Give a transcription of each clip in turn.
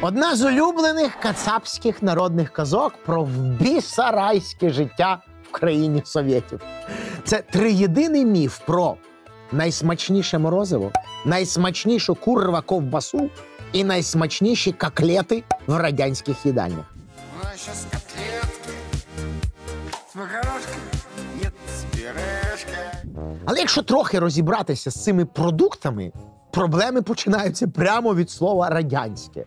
Одна з улюблених кацапських народних казок про вбісарайське життя в країні совєтів. Це триєдиний міф про найсмачніше морозиво, найсмачнішу ковбасу і найсмачніші котлети в радянських їдальнях. У нас сейчас котлетки с макарошками, нет, с пюрешкой. Але якщо трохи розібратися з цими продуктами, проблеми починаються прямо від слова «радянське».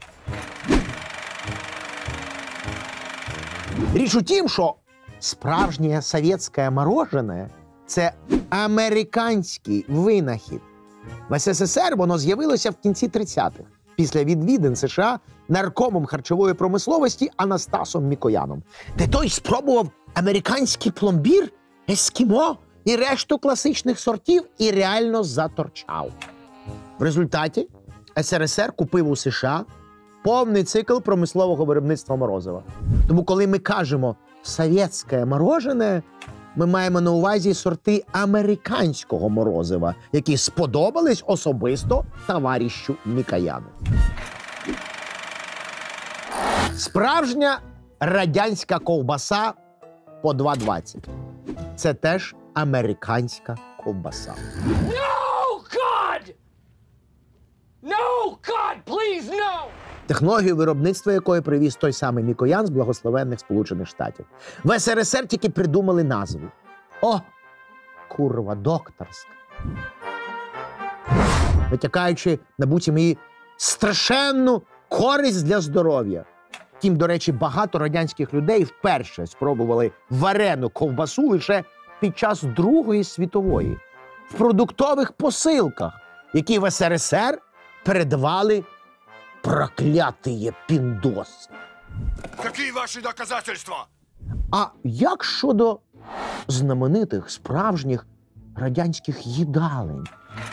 Річ у тім, що справжнє совєтське морожене – це американський винахід. В СССР воно з'явилося в кінці 30-х, після відвідин США наркомом харчової промисловості Анастасом Мікояном, де той спробував американський пломбір, ескімо і решту класичних сортів і реально заторчав. В результаті СРСР купив у США повний цикл промислового виробництва морозива. Тому коли ми кажемо «совєтське морожене», ми маємо на увазі сорти американського морозива, які сподобались особисто товаришу Мікояну. Справжня радянська ковбаса по 2,20. Це теж американська ковбаса. No, God! No, God, please, no! Технологію виробництва якої привіз той самий Мікоян з благословенних Сполучених Штатів. В СРСР тільки придумали назву. О, курва докторська. Витякаючи на буцім її страшенну користь для здоров'я. Втім, до речі, багато радянських людей вперше спробували варену ковбасу лише під час Другої світової. В продуктових посилках, які в СРСР передавали проклятые піндоси. Какие ваши доказательства? А як щодо знаменитих справжніх радянських їдалень?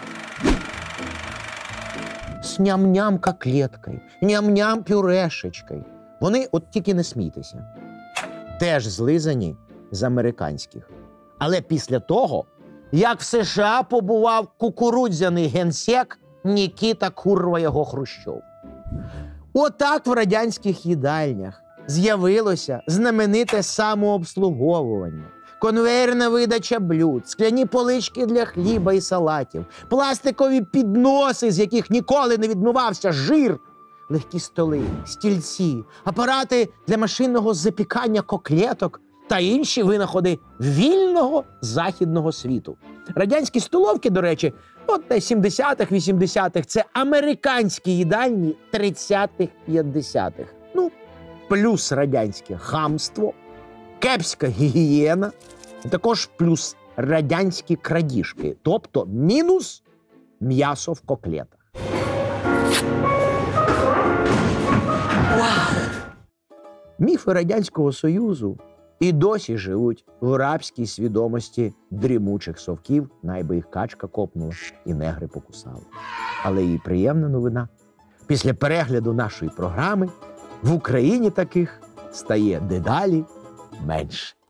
З ням-ням котлеткою, ням-ням пюрешечкою. Вони, от тільки не смійтеся, теж злизані з американських. Але після того, як в США побував кукурудзяний генсек Нікіта курва його Хрущов. Отак в радянських їдальнях з'явилося знамените самообслуговування, конвейерна видача блюд, скляні полички для хліба і салатів, пластикові підноси, з яких ніколи не відмивався жир, легкі столи, стільці, апарати для машинного запікання котлеток та інші винаходи вільного західного світу. Радянські столовки, до речі, от десь 70-х, 80-х – це американські їдальні 30-х, 50-х. Ну, плюс радянське хамство, кепська гігієна, а також плюс радянські крадіжки, тобто мінус м'ясо в котлетах. Міфи Радянського Союзу і досі живуть в рабській свідомості дрімучих совків, найби їх качка копнула і негри покусали. Але і приємна новина. Після перегляду нашої програми в Україні таких стає дедалі менше.